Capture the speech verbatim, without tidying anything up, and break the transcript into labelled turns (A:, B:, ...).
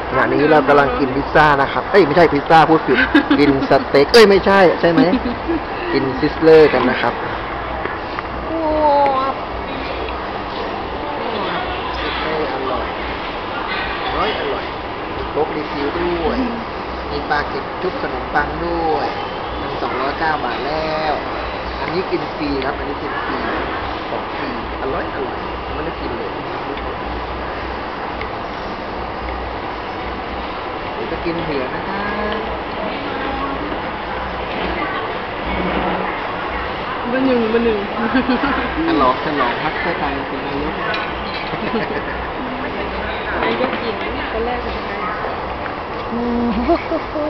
A: ขณะนี้เรากำลังกินพิซซ่านะครับเอ้ยไม่ใช่พิซซ่าพูดผิดกินสเต็กเอ้ยไม่ใช่ใช่ไหมกินซิสเลอร์กันนะครับซิสเลอร์อร่อยอร่อยอร่อยมีโค้กรีฟิลด้วยมีปลาเก็บชุบขนมปังด้วยมันสองร้อยเก้าบาทแล้วอันนี้กินฟรีครับอันนี้กินฟรีของฟรีอร่อยอร่อยไม่ได้กินเลยเดี๋ยวจะกินเผื่อนะครับ
B: เบอร์หนึ่งเบอร์หนึ่ง
A: ฉลองฉลองพักเพื่อไทยเป็นนายก
B: นายกหญิงคนแรกของไทย